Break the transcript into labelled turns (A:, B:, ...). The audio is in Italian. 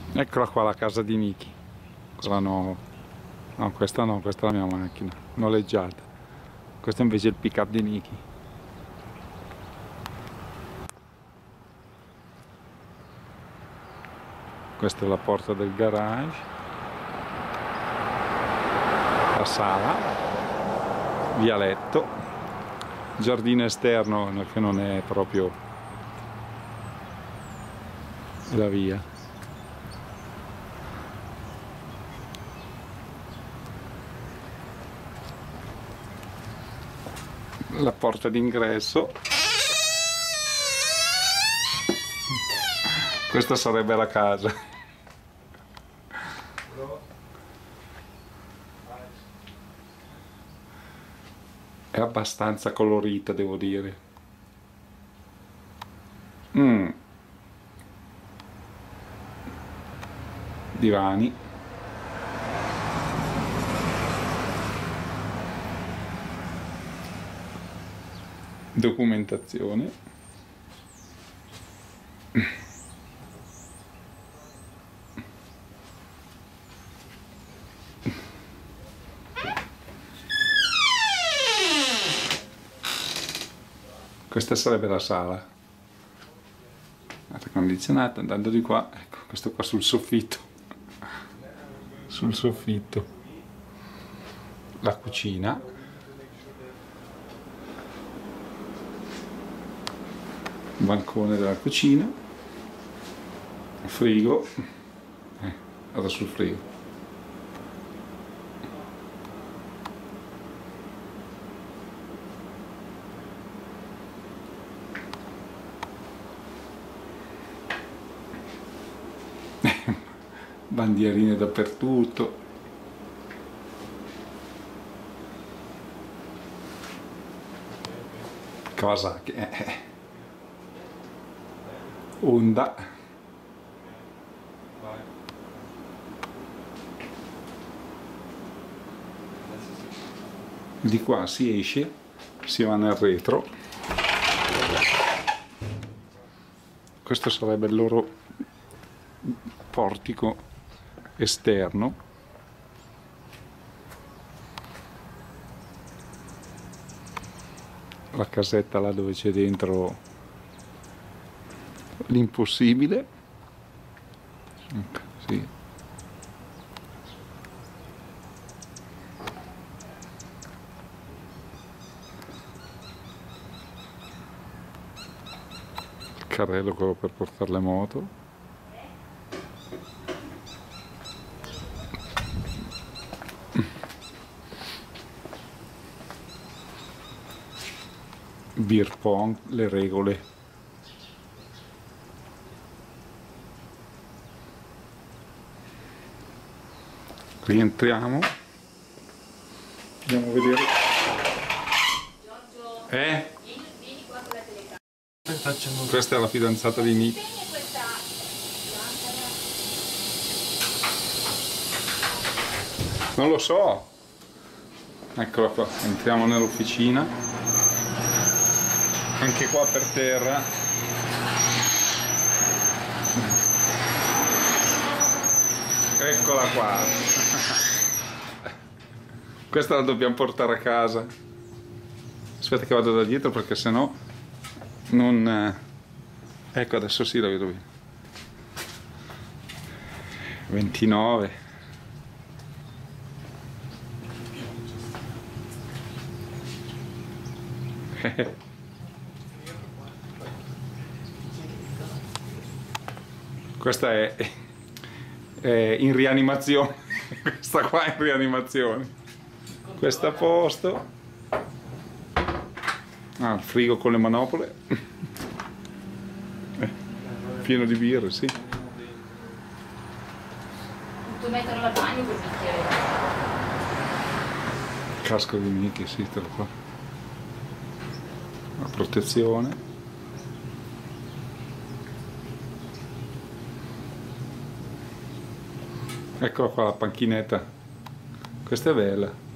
A: Eccola qua la casa di Niki, quella nuova. No, questa no, questa è la mia macchina, noleggiata. Questo invece è il pick up di Niki. Questa è la porta del garage, la sala, vialetto, giardino esterno che non è proprio la via. La porta d'ingresso. Questa sarebbe la casa. È abbastanza colorita, devo dire. Divani. Documentazione. Questa sarebbe la sala. Aria condizionata, andando di qua, ecco, questo qua sul soffitto. Sul soffitto. La cucina. Bancone della cucina. Frigo. Vado sul frigo. Bandierine dappertutto. Kawasaki. Honda. Di qua si esce, si va nel retro. Questo sarebbe il loro portico esterno. La casetta là dove c'è dentro l'impossibile. Ecco, sì. Il carrello, quello per portare le moto. Beer pong, le regole. Rientriamo. Andiamo a vedere.
B: Vieni qua con la telecamera.
A: Questa è la fidanzata di Niki. Non lo so. Eccola qua, entriamo nell'officina. Anche qua per terra. Eccola qua. Questa la dobbiamo portare a casa. Aspetta che vado da dietro perché sennò non... Ecco, adesso sì la vedo bene. 29. Questa è in rianimazione. Questa qua è in rianimazione. Questo a posto. Ah, il frigo con le manopole. Pieno di birre, sì.
B: Tu metterlo al bagno col bicchiere.
A: Casco di Niki, sì, te lo qua. La protezione. Eccola qua la panchinetta. Questa è bella.